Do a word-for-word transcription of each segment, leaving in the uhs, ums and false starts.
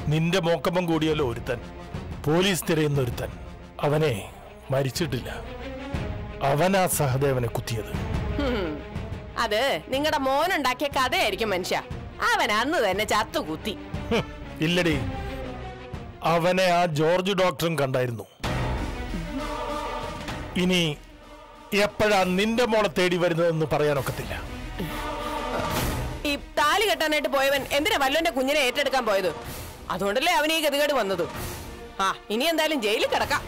നിന്റെ മോക്കമ്മം കൂടിയല്ലോ ഒരുത്തൻ, പോലീസ് തിരയുന്ന ഒരുത്തൻ. അവനെ മരിച്ചിട്ടില്ല, അവനാ സഹദേവനെ കുത്തിയത്. അത് നിങ്ങളുടെ മോനുണ്ടാക്കിയ കഥയായിരിക്കും മനുഷ്യ. അവൻ അന്ന് തന്നെ ചത്തു കുത്തി. ഇല്ലടി, അവനെ ആ ജോർജ് ഡോക്ടറും കണ്ടായിരുന്നു. ഇനി എപ്പോഴാ നിന്റെ മോളെ തേടി വരുന്നതെന്ന് പറയാനൊക്കത്തില്ല. ഈ താലി കെട്ടാനായിട്ട് പോയവൻ എന്തിനാ വല്ലോന്റെ കുഞ്ഞിനെ ഏറ്റെടുക്കാൻ പോയത്? അതുകൊണ്ടല്ലേ അവന് ഈ ഗതികേട് വന്നത്. ആ ഇനി എന്തായാലും ജയിലിൽ കിടക്കാം.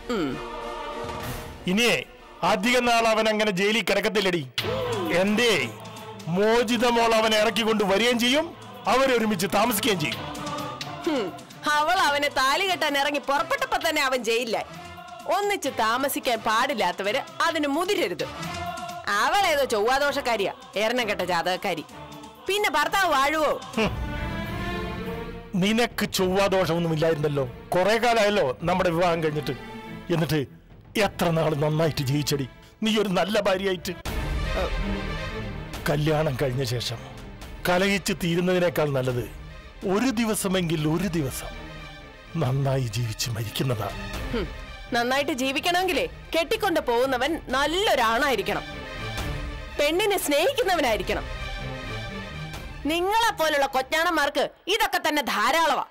ഇനിയേ അധികം നാൾ അവൻ അങ്ങനെ ജയിലിൽ കിടക്കത്തില്ലടി. എന്റെ മോചിത മോൾ അവനെ ഇറക്കിക്കൊണ്ട് വരികയും ചെയ്യും, അവരൊരുമിച്ച് താമസിക്കുകയും ചെയ്യും. അവൾ അവനെ താലി കെട്ടാൻ ഇറങ്ങി പുറപ്പെട്ടപ്പോ തന്നെ അവൻ ജയിലിലായി. ഒന്നിച്ച് താമസിക്കാൻ പാടില്ലാത്തവര് അതിന് മുതിരരുത്. അവളേതോ ചൊവ്വാദോഷക്കാരിയാ, എറണം കെട്ട ജാതകക്കാരി. പിന്നെ ഭർത്താവ് വാഴുവോ? നിനക്ക് ചൊവ്വാദോഷമൊന്നും ഇല്ലായിരുന്നല്ലോ, കുറെ കാലമായല്ലോ നമ്മുടെ വിവാഹം കഴിഞ്ഞിട്ട്. എന്നിട്ട് എത്ര നാൾ നന്നായിട്ട് ജീവിച്ചടി നീ ഒരു നല്ല ഭാര്യയായിട്ട്. കല്യാണം കഴിഞ്ഞ ശേഷം കലഹിച്ച് തീരുന്നതിനേക്കാൾ നല്ലത് ഒരു ദിവസമെങ്കിൽ ഒരു ദിവസം നന്നായി ജീവിച്ച് മരിക്കുന്നതാണ്. നന്നായിട്ട് ജീവിക്കണമെങ്കിലേ കെട്ടിക്കൊണ്ട് പോകുന്നവൻ നല്ലൊരാണായിരിക്കണം, പെണ്ണിനെ സ്നേഹിക്കുന്നവനായിരിക്കണം. നിങ്ങളെ പോലുള്ള കൊച്ചാണന്മാർക്ക് ഇതൊക്കെ തന്നെ ധാരാളമാ.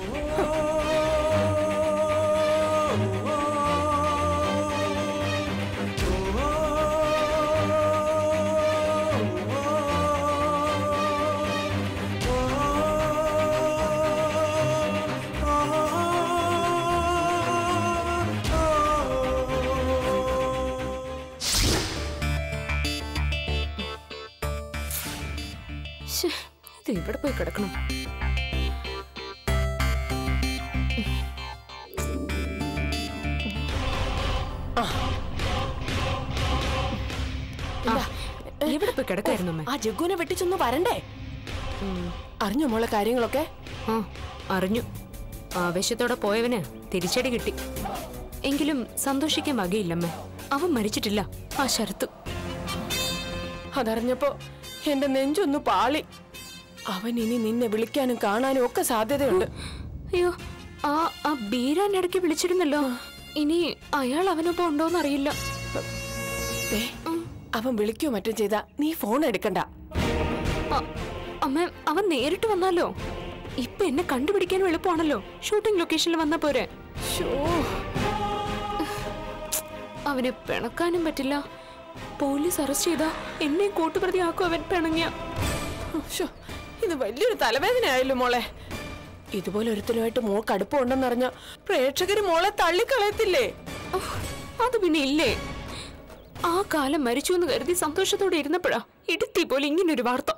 ഇവിടെ പോയി കിടക്കണം. ഇവിടെ പോയി കിടക്കായിരുന്നു. ആ ജഗ്ഗുനെ വെട്ടിച്ചൊന്ന് വരണ്ടേ? അറിഞ്ഞു മോളെ കാര്യങ്ങളൊക്കെ? ആ അറിഞ്ഞു. ആവേശത്തോടെ പോയവന് തിരിച്ചടി കിട്ടി. എങ്കിലും സന്തോഷിക്കാൻ വകയില്ലമ്മേ, അവൻ മരിച്ചിട്ടില്ല. ആ ശരത്ത് അതറിഞ്ഞപ്പോ എന്റെ നെഞ്ചൊന്നു പാളി. അവൻ ഇനി നിന്നെ വിളിക്കാനും കാണാനും ഒക്കെ സാധ്യതയുണ്ട്. അയ്യോ, ആ ആ ബീരാൻ ഇടയ്ക്ക് വിളിച്ചിരുന്നല്ലോ. ഇനി അയാൾ അവനൊപ്പം ഉണ്ടോന്ന് അറിയില്ല. അവൻ വിളിക്കോ മറ്റും ചെയ്താ നീ ഫോൺ എടുക്കണ്ട. അമ്മ, അവൻ നേരിട്ട് വന്നാലോ? ഇപ്പൊ എന്നെ കണ്ടുപിടിക്കാനും എളുപ്പമാണല്ലോ, ഷൂട്ടിംഗ് ലൊക്കേഷനിൽ വന്ന പോരെ. അവനെ പിണക്കാനും പറ്റില്ല. പോലീസ് അറസ്റ്റ് ചെയ്താ എന്നെ കൂട്ടുപ്രതിയാക്കും അവൻ പിണങ്ങിയ. ഇത് വലിയൊരു തലവേദനയായല്ലോ മോളെ. ഇതുപോലെ ഒരുത്തനുമായിട്ട് മോൾക്ക് അടുപ്പമുണ്ടെന്നറിഞ്ഞ പ്രേക്ഷകര് മോളെ തള്ളിക്കളയത്തില്ലേ? അത് പിന്നെ ഇല്ലേ. ആ കാലം മരിച്ചു എന്ന് കരുതി സന്തോഷത്തോടെ ഇരുന്നപ്പോഴാ ഇടുത്തി പോലെ ഇങ്ങനൊരു വാർത്ത.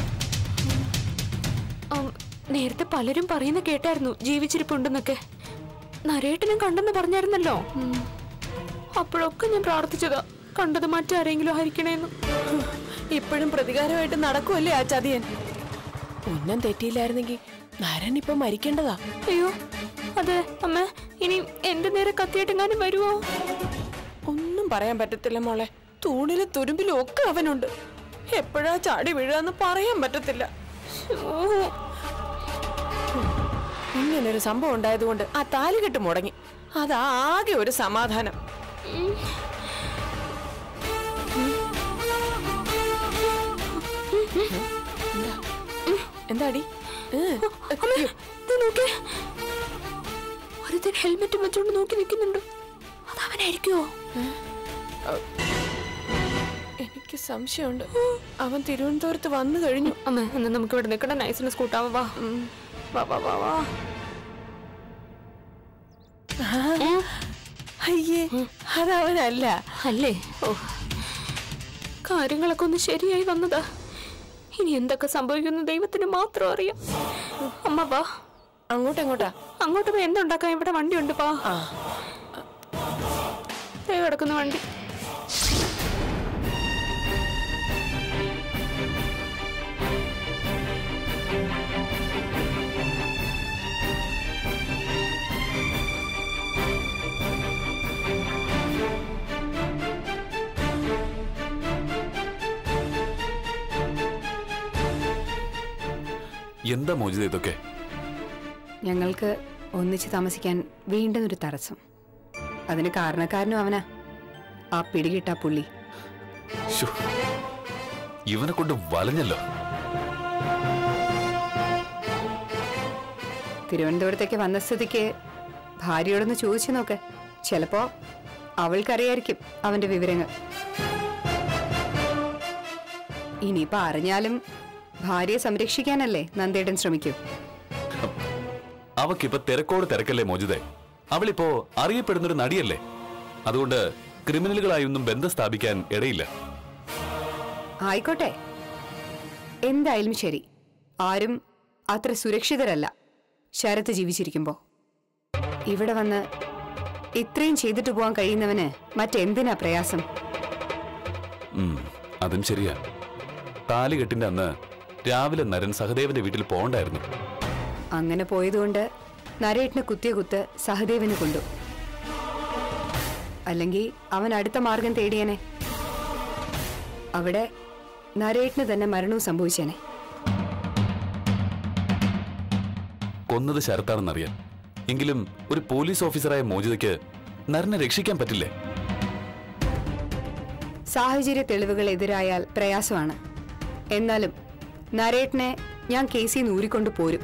നേരത്തെ പലരും പറയുന്ന കേട്ടായിരുന്നു ജീവിച്ചിരിപ്പുണ്ടെന്നൊക്കെ. നരേട്ടനും കണ്ടെന്ന് പറഞ്ഞായിരുന്നല്ലോ. അപ്പോഴൊക്കെ ഞാൻ പ്രാർത്ഥിച്ചതാ കണ്ടത് മറ്റാരെങ്കിലും ആയിരിക്കണേന്ന്. ഇപ്പോഴും പ്രതികാരമായിട്ട് നടക്കുമല്ലേ ആ ചതിയൻ? ഉന്നം തെറ്റിയില്ലായിരുന്നെങ്കിൽ നരൻ ഇപ്പൊ മരിക്കേണ്ടതാ. അയ്യോ അതെ അമ്മ, ഇനി എന്റെ നേരെ കത്തിയായിട്ടെങ്ങാനും വരുവോ? ഒന്നും പറയാൻ പറ്റത്തില്ല മോളെ. തൂണിലും തുരുമ്പിലും ഒക്കെ അവനുണ്ട്. എപ്പോഴാ ചാടി വീഴാന്ന് പറയാൻ പറ്റത്തില്ല. ഇങ്ങനൊരു സംഭവം ഉണ്ടായതുകൊണ്ട് ആ താലികെട്ട് മുടങ്ങി. അതാകെ ഒരു സമാധാനം. എന്താടി? ഒരുത്തൻ ഹെൽമെറ്റ് വെച്ചോണ്ട് നോക്കി നിൽക്കുന്നുണ്ടോ? അതവനായിരിക്കുമോ? എനിക്ക് സംശയമുണ്ട്. അവൻ തിരുവനന്തപുരത്ത് വന്നു കഴിഞ്ഞു. അമ്മ, എന്നാ നമുക്ക് ഇവിടെ നിൽക്കണ നൈസിന് സ്കൂട്ടാവാ. വാ വാ വാ വാ. അയ്യേ, അതവനല്ല അല്ലേ? ഓ, കാര്യങ്ങളൊക്കെ ഒന്ന് ശരിയായി വന്നതാ. ഇനി എന്തൊക്കെ സംഭവിക്കുന്നു ദൈവത്തിന് മാത്രം അറിയാം. അമ്മ വാ. അങ്ങോട്ടെങ്ങോട്ടാ? അങ്ങോട്ട് പോയി എന്തുണ്ടാക്കാൻ ഇവിടെ വണ്ടി ഉണ്ട്. പാ, കിടക്കുന്ന വണ്ടി. എന്താ മോചിത ഇതൊക്കെ? ഞങ്ങൾക്ക് ഒന്നിച്ച് താമസിക്കാൻ വീണ്ടും ഒരു തടസ്സം. അതിന് കാരണക്കാരനും അവനാ, ആ പിടികിട്ട പുള്ളി. ഇവനെ കൊണ്ട് വലഞ്ഞല്ലോ. തിരുവനന്തപുരത്തേക്ക് വന്ന സ്ഥിതിക്ക് ഭാര്യയോടൊന്ന് ചോദിച്ചു നോക്ക്. ചിലപ്പോ അവൾക്കറിയായിരിക്കും അവന്റെ വിവരങ്ങൾ. ഇനിയിപ്പോ അറിഞ്ഞാലും ഭാര്യയെ സംരക്ഷിക്കാനല്ലേ നന്ദേട്ടൻ ശ്രമിക്കൂ. അവക്കിപ്പോ തിരക്കോട് തിരക്കല്ലേ മോചിതേ. അവളിപ്പോ അറിയപ്പെടുന്നൊരു നടിയല്ലേ. അതുകൊണ്ട് ക്രിമിനലുകളായൊന്നും ബന്ധം സ്ഥാപിക്കാൻ ഇടയില്ല. ആയിക്കോട്ടെ, എന്തായാലും ശരി. ആരും അത്ര സുരക്ഷിതരല്ല ശരത്ത് ജീവിച്ചിരിക്കുമ്പോ. ഇവിടെ വന്ന് ഇത്രയും ചെയ്തിട്ട് പോവാൻ കഴിയുന്നവന് മറ്റെന്തിനാ പ്രയാസം? അതും ശരിയാ. താലികെട്ടിന്റെ അന്ന് രാവിലെ നരൻ സഹദേവന്റെ വീട്ടിൽ പോകണ്ടായിരുന്നു. അങ്ങനെ പോയതുകൊണ്ട് നരേട്ടിന് കുത്തിയ കുത്ത് സഹദേവന് കൊണ്ടു. അല്ലെങ്കിൽ അവൻ അടുത്ത മാർഗം തേടിയനെ. അവിടെ നരേട്ടിന് തന്നെ മരണവും സംഭവിച്ചേനെ. കൊന്നത് ശരത്താണെന്നറിയാം. എങ്കിലും ഒരു പോലീസ് ഓഫീസറായ മോചിതയ്ക്ക് നരനെ രക്ഷിക്കാൻ പറ്റില്ലേ? സാഹചര്യ തെളിവുകൾ എതിരായാൽ പ്രയാസമാണ്. എന്നാലും നരേട്ടിനെ ഞാൻ കേസിൽ നിന്ന് ഊരിക്കൊണ്ട് പോരും.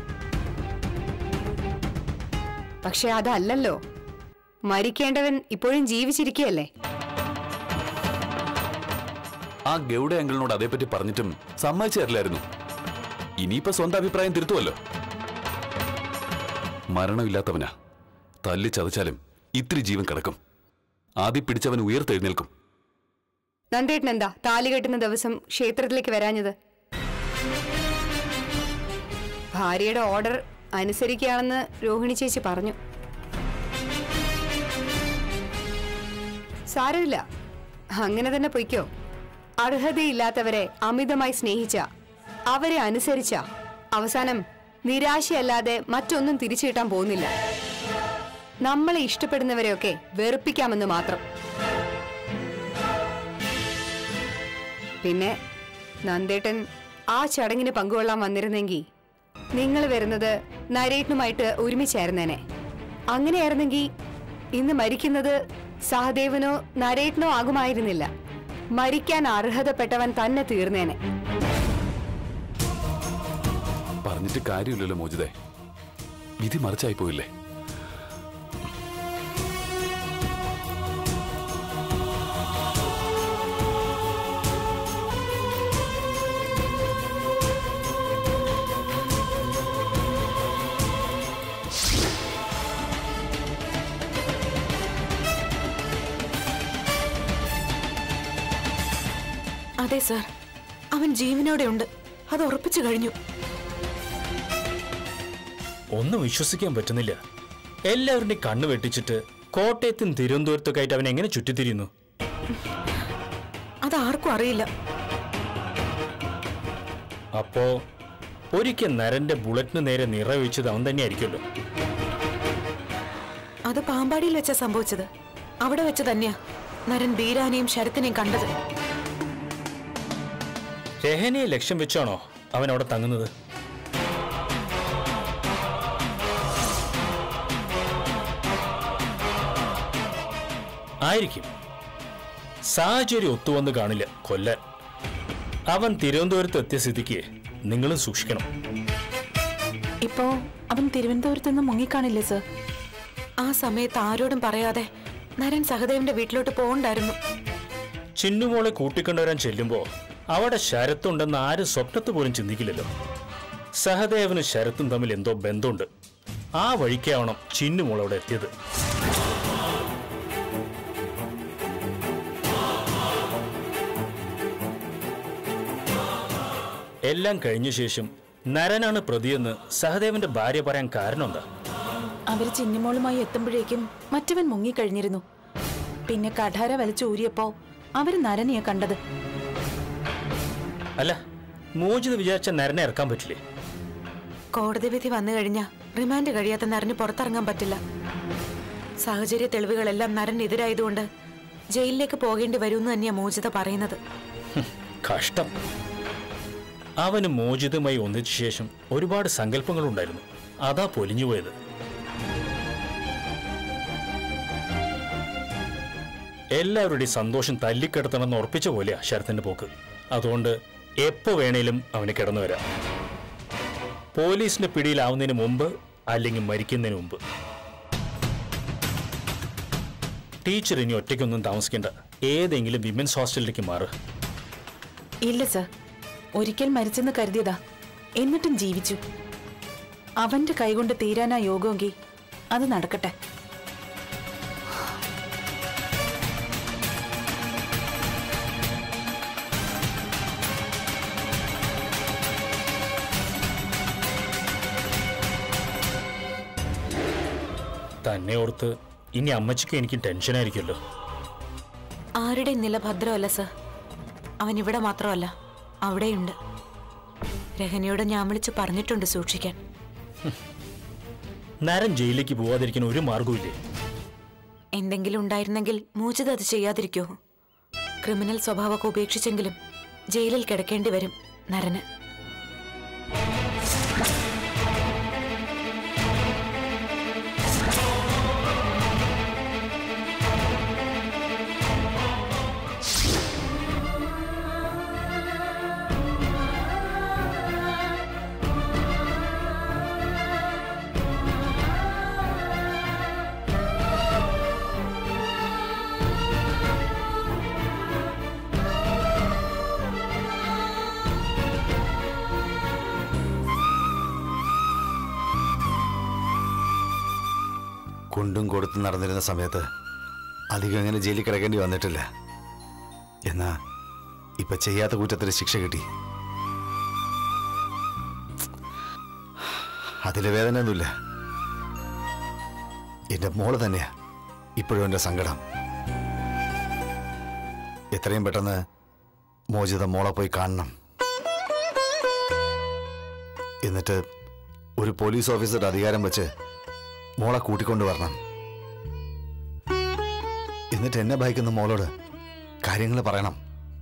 പക്ഷെ അതല്ലല്ലോ, മരിക്കേണ്ടവൻ ഇപ്പോഴും ജീവിച്ചിരിക്കുകയല്ലേ. ആ ഗൗഡ അങ്കിളിനോട് അതേപ്പറ്റി പറഞ്ഞിട്ടും സമ്മതിച്ചു തരില്ലായിരുന്നു. ഇനിയിപ്പോ സ്വന്തം അഭിപ്രായം തിരുത്തുമല്ലോ. മരണമില്ലാത്തവനാ. തല്ലി ചതച്ചാലും ഇത്തിരി ജീവൻ കിടക്കും. ആദ്യം പിടിച്ചവൻ ഉയർത്തെഴുന്നേൽക്കും. നന്ദേട്ടൻ എന്താ താലി കെട്ടുന്ന ദിവസം ക്ഷേത്രത്തിലേക്ക് വരാഞ്ഞത്? ഭാര്യയുടെ ഓർഡർ അനുസരിക്കുകയാണെന്ന് രോഹിണി ചേച്ചി പറഞ്ഞു. സാരമില്ല, അങ്ങനെ തന്നെ പൊയ്ക്കോ. അർഹതയില്ലാത്തവരെ അമിതമായി സ്നേഹിച്ച, അവരെ അനുസരിച്ച അവസാനം നിരാശയല്ലാതെ മറ്റൊന്നും തിരിച്ചു കിട്ടാൻ പോകുന്നില്ല. നമ്മളെ ഇഷ്ടപ്പെടുന്നവരെയൊക്കെ വെറുപ്പിക്കാമെന്ന് മാത്രം. പിന്നെ നന്ദേട്ടൻ ആ ചടങ്ങിന് പങ്കുകൊള്ളാൻ വന്നിരുന്നെങ്കിൽ നിങ്ങൾ വരുന്നത് നരേട്ടനുമായിട്ട് ഒരുമിച്ചായിരുന്നേനെ. അങ്ങനെയായിരുന്നെങ്കിൽ ഇന്ന് മരിക്കുന്നത് സഹദേവനോ നരേട്ടനോ ആകുമായിരുന്നില്ല. മരിക്കാൻ അർഹതപ്പെട്ടവൻ തന്നെ തീർന്നേനെ. പറഞ്ഞിട്ട് കാര്യമില്ലല്ലോ മോചിതേ. വിധി മറിച്ചായി പോയില്ലേ? അതെ സർ, അവൻ ജീവനോടെ ഉണ്ട്. അത് ഉറപ്പിച്ചു കഴിഞ്ഞു. ഒന്നും വിശ്വസിക്കാൻ പറ്റുന്നില്ല. എല്ലാവരുടെയും കണ്ണു വെട്ടിച്ചിട്ട് കോട്ടയത്തും തിരുവനന്തപുരത്തൊക്കെ ആയിട്ട് അവൻ എങ്ങനെ ചുറ്റിത്തിരിയുന്നു? അത് ആർക്കും അറിയില്ല. അപ്പോ ഒരിക്കൽ നരന്റെ ബുള്ളറ്റിന് നേരെ നിറവെച്ചത് അവൻ തന്നെയായിരിക്കുമല്ലോ. അത് പാമ്പാടിയിൽ വെച്ചാ സംഭവിച്ചത്. അവിടെ വെച്ച് തന്നെയാ നരൻ ബീരാനെയും ശരത്തിനെയും കണ്ടത്. രഹനയെ ലക്ഷ്യം വെച്ചാണോ അവൻ അവിടെ തങ്ങുന്നത്? ആയിരിക്കും. സാഹചര്യം ഒത്തുവന്ന് കാണില്ല കൊല്ലാൻ. അവൻ തിരുവനന്തപുരത്ത് എത്തിയ സ്ഥിതിക്ക് നിങ്ങളും സൂക്ഷിക്കണം. ഇപ്പോ അവൻ തിരുവനന്തപുരത്ത് നിന്ന് മുങ്ങിക്കാണില്ലേ സർ? ആ സമയത്ത് ആരോടും പറയാതെ നരൻ സഹദേവന്റെ വീട്ടിലോട്ട് പോകണ്ടായിരുന്നു. ചിന്നുമോളെ കൂട്ടിക്കൊണ്ടുവരാൻ ചെല്ലുമ്പോ അവിടെ ശരത്തുണ്ടെന്ന് ആരും സ്വപ്നത്ത് പോലും ചിന്തിക്കില്ലല്ലോ. സഹദേവനും ശരത്തും തമ്മിൽ എന്തോ ബന്ധമുണ്ട്. ആ വഴിക്കാവണം ചിന്നുമോൾ അവിടെ എത്തിയത്. എല്ലാം കഴിഞ്ഞ ശേഷം നരനാണ് പ്രതിയെന്ന് സഹദേവന്റെ ഭാര്യ പറയാൻ കാരണം എന്താ? അവര് ചിന്നുമോളുമായി എത്തുമ്പോഴേക്കും മറ്റവൻ മുങ്ങിക്കഴിഞ്ഞിരുന്നു. പിന്നെ കഠാര വലിച്ചു ഊരിയപ്പോ അവര് നരനെയാ കണ്ടത്. അല്ല, മോചിത വിചാരിച്ച നരനെ ഇറക്കാൻ പറ്റില്ലേ? കോടതി വിധി വന്നു കഴിഞ്ഞാ റിമാൻഡ് കഴിയാത്ത നരന് പുറത്തിറങ്ങാൻ പറ്റില്ല. സാഹചര്യ തെളിവുകളെല്ലാം നരനെതിരായതുകൊണ്ട് ജയിലിലേക്ക് പോകേണ്ടി വരുമെന്ന് തന്നെയാ മോചിത പറയുന്നത്. കഷ്ടം. അവന് മോചിതമായി ഒന്നിച്ച ശേഷം ഒരുപാട് സങ്കല്പങ്ങളുണ്ടായിരുന്നു. അതാ പൊലിഞ്ഞു പോയത്. എല്ലാവരുടെയും സന്തോഷം തല്ലിക്കിടത്തണമെന്ന് ഉറപ്പിച്ച പോലെയാ ശരത്തിന്റെ പോക്ക്. അതുകൊണ്ട് എപ്പോ വേണേലും അവന് കിടന്നു വരാം. പോലീസിന്റെ പിടിയിലാവുന്നതിന് മുമ്പ് അല്ലെങ്കിൽ മരിക്കുന്നതിന് മുമ്പ്. ടീച്ചർ ഇനി ഒറ്റയ്ക്കൊന്നും താമസിക്കേണ്ട, ഏതെങ്കിലും വിമൻസ് ഹോസ്റ്റലിലേക്ക് മാറ്. ഇല്ല സർ, ഒരിക്കൽ മരിച്ചെന്ന് കരുതിയതാ, എന്നിട്ടും ജീവിച്ചു. അവന്റെ കൈകൊണ്ട് തീരാനാ യോഗമെങ്കിൽ അത് നടക്കട്ടെ. തന്നെ ഓർത്ത് ഇനി അമ്മച്ചിക്ക് എനിക്ക് ടെൻഷനായിരിക്കുമല്ലോ. ആരുടെ നില ഭദ്രമല്ല സർ. അവൻ ഇവിടെ മാത്രമല്ല, അവിടെയുണ്ട്. രഹനയോട് ഞാൻ വിളിച്ച് പറഞ്ഞിട്ടുണ്ട് സൂക്ഷിക്കാൻ. നരൻ ജയിലിലേക്ക് പോവാതിരിക്കാൻ ഒരു മാർഗവുമില്ലേ? എന്തെങ്കിലും ഉണ്ടായിരുന്നെങ്കിൽ മൂജിത അത് ചെയ്യാതിരിക്കോ? ക്രിമിനൽ സ്വഭാവമൊക്കെ ഉപേക്ഷിച്ചെങ്കിലും ജയിലിൽ കിടക്കേണ്ടി വരും നരന്. കൊണ്ടും കൊടുത്ത് നടന്നിരുന്ന സമയത്ത് അധികം അങ്ങനെ ജയിലിൽ കിടക്കേണ്ടി വന്നിട്ടില്ല. എന്നാ ഇപ്പൊ ചെയ്യാത്ത കുറ്റത്തിന് ശിക്ഷ കിട്ടി. അതിലെ വേദനയൊന്നുമില്ല. എന്റെ മോള് തന്നെയാ ഇപ്പോഴും എന്റെ സങ്കടം. എത്രയും പെട്ടെന്ന് മോചിത മോളെ പോയി കാണണം. എന്നിട്ട് ഒരു പോലീസ് ഓഫീസറുടെ അധികാരം വെച്ച് മോളെ കൂട്ടിക്കൊണ്ടു വരണം. എന്നിട്ട് എന്നെ ഭയക്കുന്ന മോളോട് കാര്യങ്ങൾ പറയണം.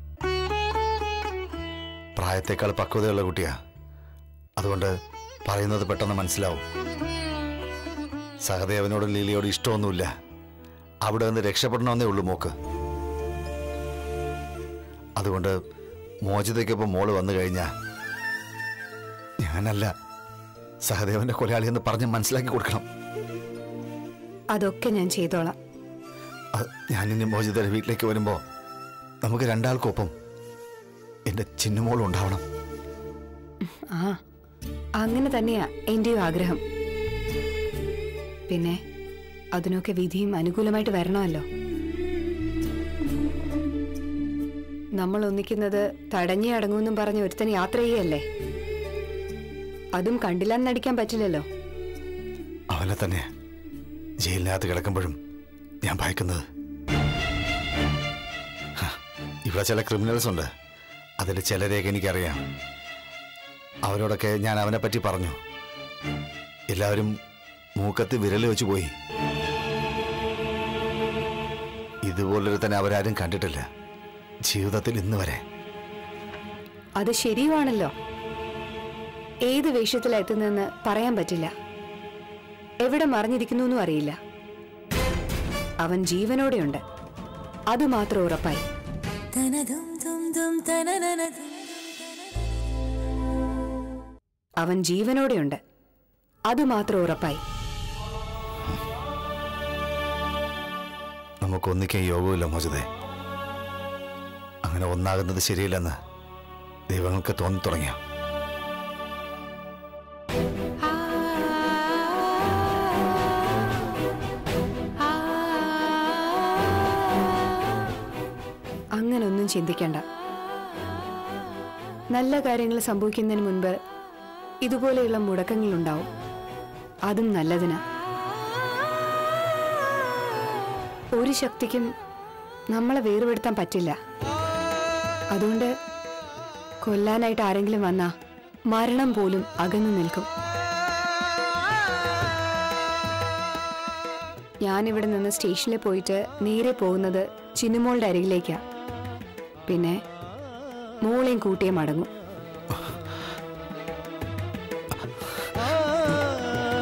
പ്രായത്തേക്കാൾ പക്വതയുള്ള കുട്ടിയാ, അതുകൊണ്ട് പറയുന്നത് പെട്ടെന്ന് മനസ്സിലാവും. സഹദേവനോടും ലീലയോടും ഇഷ്ടമൊന്നുമില്ല. അവിടെ നിന്ന് രക്ഷപ്പെടണമെന്നേ ഉള്ളൂ മോക്ക്. അതുകൊണ്ട് മോചിതയ്ക്കൊപ്പം മോള് വന്നു കഴിഞ്ഞാ ഞാനല്ല സഹദേവന്റെ കൊലയാളിയെന്ന് പറഞ്ഞ് മനസ്സിലാക്കി കൊടുക്കണം. അതൊക്കെ ഞാൻ ചെയ്തോളാം. ഞാനിനി മോചിതയുടെ വീട്ടിലേക്ക് വരുമ്പോ നമുക്ക് രണ്ടാൾക്കൊപ്പം എന്റെ ചിന്നുമോളും ഉണ്ടാവണം. ആ, അങ്ങനെ തന്നെയാ എന്റെയും ആഗ്രഹം. പിന്നെ അതിനൊക്കെ വിധിയും അനുകൂലമായിട്ട് വരണമല്ലോ. നമ്മൾ ഒന്നിക്കുന്നത് തടഞ്ഞേ അടങ്ങുമെന്നും പറഞ്ഞ് ഒരുത്തൻ യാത്ര ചെയ്യല്ലേ. അതും കണ്ടില്ലാന്ന് നടിക്കാൻ പറ്റില്ലല്ലോ. അവനെ തന്നെ ജയിലിനകത്ത് കിടക്കുമ്പോഴും ഞാൻ ഭയക്കുന്നത്. ഇവിടെ ചില ക്രിമിനൽസ് ഉണ്ട്, അതിൽ ചിലരെയൊക്കെ എനിക്കറിയാം. അവരോടൊക്കെ ഞാൻ അവനെ പറ്റി പറഞ്ഞു. എല്ലാവരും മൂക്കത്ത് വിരൽ വെച്ച് പോയി. ഇതുപോലൊരു തന്നെ അവരാരും കണ്ടിട്ടില്ല ജീവിതത്തിൽ ഇന്ന് വരെ. അത് ശരിയുമാണല്ലോ. ഏത് വേഷത്തിലാണ് എത്തുന്നതെന്ന് പറയാൻ പറ്റില്ല. എവിടെ മറിഞ്ഞിരിക്കുന്നു എന്നും അറിയില്ല. അവൻ ജീവനോടെയുണ്ട്, അത് മാത്രം ഉറപ്പായി. അവൻ ജീവനോടെയുണ്ട്, അത് മാത്രം ഉറപ്പായി. നമുക്കൊന്നിക്കാൻ യോഗമില്ല മോചിതേ. അങ്ങനെ ഒന്നാകുന്നത് ശരിയില്ലെന്ന് ദൈവങ്ങൾക്ക് തോന്നി തുടങ്ങിയ. അങ്ങനൊന്നും ചിന്തിക്കണ്ട. നല്ല കാര്യങ്ങൾ സംഭവിക്കുന്നതിന് മുൻപ് ഇതുപോലെയുള്ള മുടക്കങ്ങളുണ്ടാവും. അതും നല്ലതിനാ. ഒരു ശക്തിക്കും നമ്മളെ വേർപെടുത്താൻ പറ്റില്ല. അതുകൊണ്ട് കൊല്ലാനായിട്ട് ആരെങ്കിലും വന്നാ മരണം പോലും അകന്നു നിൽക്കും. ഞാനിവിടെ നിന്ന് സ്റ്റേഷനിൽ പോയിട്ട് നേരെ പോകുന്നത് ചിന്നുമോളുടെ അരികിലേക്കാ. പിന്നെ മോളെയും കൂട്ടിയേ മടങ്ങും.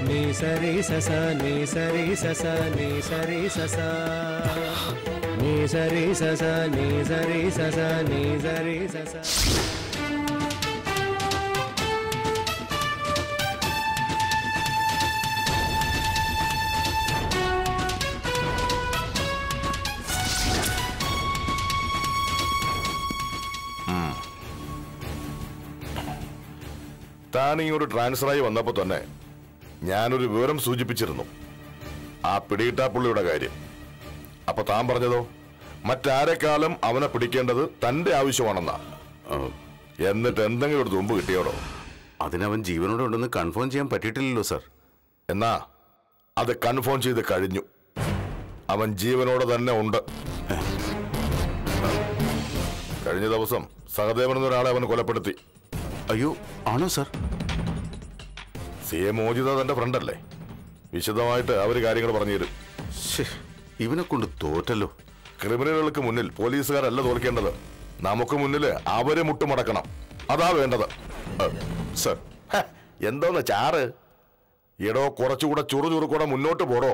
ni sa re sa sa ni sa re sa sa ni sa re sa sa ni sa re sa sa ni sa re sa sa ni sa re sa sa. താൻ ഇങ്ങോട്ട് ട്രാൻസ്ഫറായി വന്നപ്പോൾ തന്നെ ഞാനൊരു വിവരം സൂചിപ്പിച്ചിരുന്നു, ആ പിടിയിട്ടാപ്പുള്ളിയുടെ കാര്യം. അപ്പൊ താൻ പറഞ്ഞതോ മറ്റാരെക്കാളും അവനെ പിടിക്കേണ്ടത് തന്റെ ആവശ്യമാണെന്നാ. എന്നിട്ട് എന്തെങ്കിലും ഒരു തുമ്പ് കിട്ടിയോടോ? അതിനവൻ ജീവനോടെ ഉണ്ടെന്ന് കൺഫേം ചെയ്യാൻ പറ്റിയിട്ടില്ലല്ലോ സർ. എന്നാ അത് കൺഫേം ചെയ്ത് കഴിഞ്ഞു. അവൻ ജീവനോടെ തന്നെ ഉണ്ട്. കഴിഞ്ഞ ദിവസം സഹദേവൻ എന്നൊരാളെ അവൻ കൊലപ്പെടുത്തി. അയ്യോ, ആണോ സർ? സി എ മോചിത തന്റെ ഫ്രണ്ടല്ലേ? വിശദമായിട്ട് അവര് കാര്യങ്ങൾ പറഞ്ഞു തരും. ഇവനെ കൊണ്ട് തോറ്റല്ലോ. ക്രിമിനലുകൾക്ക് മുന്നിൽ പോലീസുകാരല്ല തോൽക്കേണ്ടത്, നമുക്ക് മുന്നിൽ അവരെ മുട്ടുമടക്കണം. അതാ വേണ്ടത്. സർ, എന്തോന്ന് ചാറ്? എടോ കുറച്ചുകൂടെ ചുറുചുറുക്കൂടെ മുന്നോട്ട് പോടോ.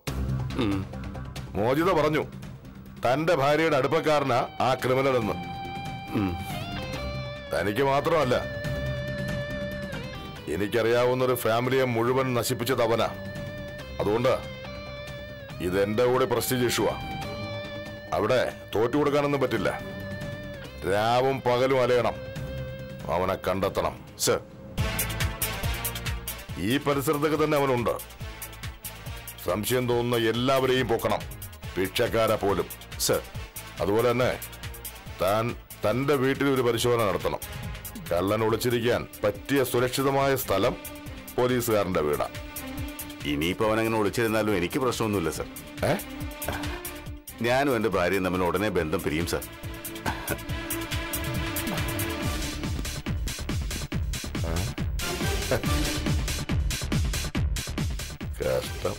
മോചിത പറഞ്ഞു തന്റെ ഭാര്യയുടെ അടുപ്പക്കാരനാ ആ ക്രിമിനൽ എന്ന്. തനിക്ക് മാത്രമല്ല, എനിക്കറിയാവുന്നൊരു ഫാമിലിയെ മുഴുവൻ നശിപ്പിച്ചത് അവനാ. അതുകൊണ്ട് ഇതെന്റെ കൂടെ പ്രസ്റ്റീജ് ഇഷ്യൂവാ. അവിടെ തോറ്റു കൊടുക്കാനൊന്നും പറ്റില്ല. രാവും പകലും അലയണം, അവനെ കണ്ടെത്തണം. സർ, ഈ പരിസരത്തൊക്കെ തന്നെ അവനുണ്ട്. സംശയം തോന്നുന്ന എല്ലാവരെയും പൊക്കണം, ഭിക്ഷക്കാരെ പോലും. സർ, അതുപോലെ തന്നെ താൻ തന്റെ വീട്ടിൽ ഒരു പരിശോധന നടത്തണം. കള്ളൻ ഒളിച്ചിരിക്കാൻ പറ്റിയ സുരക്ഷിതമായ സ്ഥലം പോലീസുകാരന്റെ വീടാ. ഇനിയിപ്പോ അവനങ്ങനെ ഒളിച്ചിരുന്നാലും എനിക്ക് പ്രശ്നമൊന്നുമില്ല സർ. ഏ ഞാനും എന്റെ ഭാര്യയും തമ്മിൽ ഉടനെ ബന്ധം പിരിയും സർ. കഷ്ടം.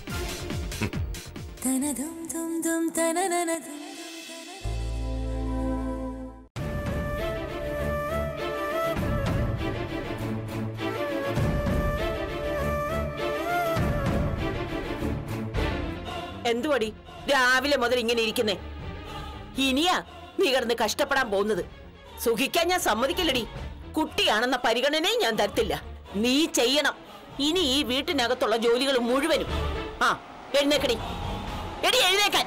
എന്തുവടി രാവിലെ മുതൽ ഇങ്ങനെ ഇരിക്കുന്നേ? ഇനിയാ നീ കിടന്ന് കഷ്ടപ്പെടാൻ പോകുന്നത്? സുഖിക്കാൻ ഞാൻ സമ്മതിക്കില്ലടി. കുട്ടിയാണെന്ന പരിഗണനയും ഞാൻ തരത്തില്ല. നീ ചെയ്യണം ഇനി ഈ വീട്ടിനകത്തുള്ള ജോലികൾ മുഴുവനും. ആ, എഴുന്നേക്കടി. എടി എഴുന്നേക്കാൻ.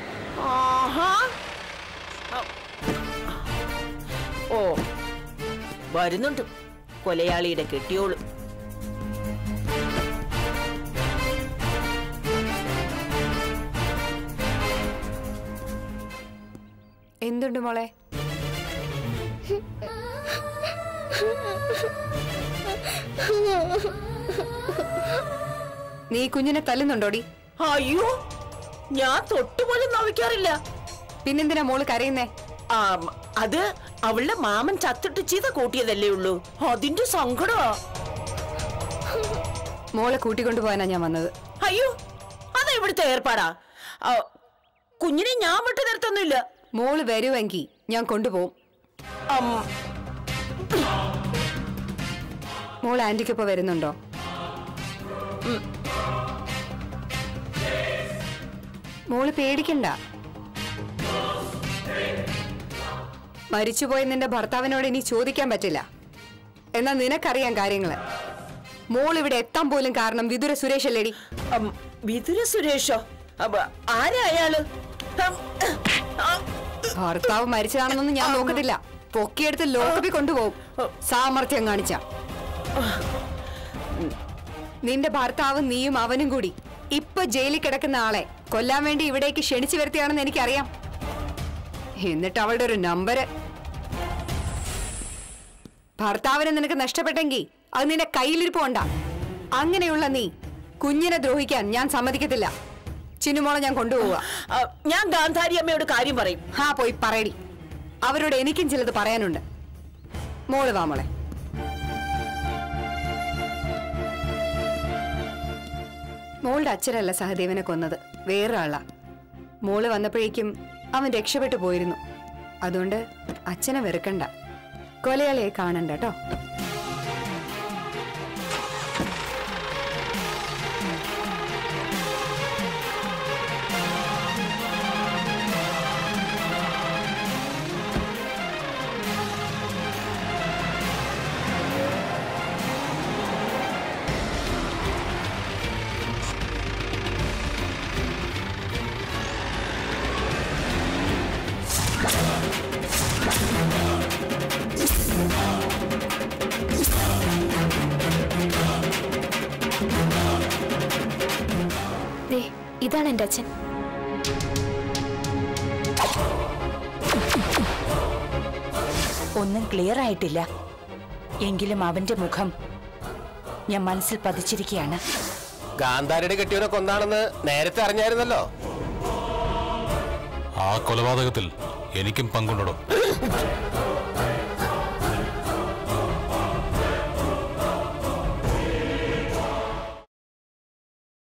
ഓ, വരുന്നുണ്ട് കൊലയാളിയുടെ കെട്ടിയോള്. എന്തുണ്ട് മോളെ? നീ കുഞ്ഞിനെ തല്ലുന്നുണ്ടോടി? അയ്യോ, ഞാൻ തൊട്ടുപോലും നോവിക്കാറില്ല. പിന്നെന്തിനാ മോള് കരയുന്നേ? അത് അവളുടെ മാമൻ ചത്തിട്ട് ചീത കൂട്ടിയതല്ലേ ഉള്ളൂ, അതിന്റെ സങ്കടമാ. മോളെ കൂട്ടിക്കൊണ്ടു പോകാനാ ഞാൻ വന്നത്. അയ്യോ, അതാ ഇവിടുത്തെ ഏർപ്പാടാ. കുഞ്ഞിനെ ഞാൻ വിട്ടു നിർത്തുന്നില്ല. മോള് വരുവെങ്കിൽ ഞാൻ കൊണ്ടുപോകും. മോൾ ആന്റിക്കൊപ്പം വരുന്നുണ്ടോ? മോള് പേടിക്കണ്ട. മരിച്ചുപോയ നിന്റെ ഭർത്താവിനോട് ഇനി ചോദിക്കാൻ പറ്റില്ല. എന്നാ നിനക്കറിയാം കാര്യങ്ങള്. മോൾ ഇവിടെ എത്താൻ പോലും കാരണം വിതുര സുരേഷ് അല്ലേടി? വിതുര സുരേഷോ? ആരാ അയാള്? ഭർത്താവ് മരിച്ചതാണെന്നൊന്നും ഞാൻ നോക്കത്തില്ല. പൊക്കിയെടുത്ത് ലോക്കപ്പിൽ കൊണ്ടുപോകും സാമർത്ഥ്യം കാണിച്ച. നിന്റെ ഭർത്താവും നീയും അവനും കൂടി ഇപ്പൊ ജയിലിൽ കിടക്കുന്ന ആളെ കൊല്ലാൻ വേണ്ടി ഇവിടേക്ക് ക്ഷണിച്ചു വരുത്തിയാണെന്ന് എനിക്കറിയാം. എന്നിട്ട് അവളുടെ ഒരു നമ്പര്. ഭർത്താവിനെ നിനക്ക് നഷ്ടപ്പെട്ടെങ്കിൽ അത് നിന്റെ കയ്യിലിരിപ്പുണ്ടാ. അങ്ങനെയുള്ള നീ കുഞ്ഞിനെ ദ്രോഹിക്കാൻ ഞാൻ സമ്മതിക്കത്തില്ല. ചിന്നുമോളെ ഞാൻ കൊണ്ടുപോവുക. ഞാൻ ഗാന്ധാരി അമ്മയോട് കാര്യം പറയും. ഹാ, പോയി പറയടി. അവരോട് എനിക്കും ചിലത് പറയാനുണ്ട്. മോള് വാ മോളെ. മോളുടെ അച്ഛനല്ല സഹദേവനെ കൊന്നത്, വേറൊരാളാ. മോള് വന്നപ്പോഴേക്കും അവൻ രക്ഷപ്പെട്ടു പോയിരുന്നു. അതുകൊണ്ട് അച്ഛനെ വെറുക്കണ്ട, കൊലയാളിയെ കാണണ്ട കേട്ടോ. ഇതാണ് എന്റെ അച്ഛൻ. ഒന്നും ക്ലിയർ ആയിട്ടില്ല, എങ്കിലും അവന്റെ മുഖം ഞാൻ മനസ്സിൽ പതിച്ചിരിക്കുകയാണ്. ഗാന്ധാരിയുടെ കെട്ടിയവനെ കൊന്നാണെന്ന് നേരത്തെ അറിഞ്ഞായിരുന്നല്ലോ. ആ കൊലപാതകത്തിൽ എനിക്കും പങ്കുണ്ടോ?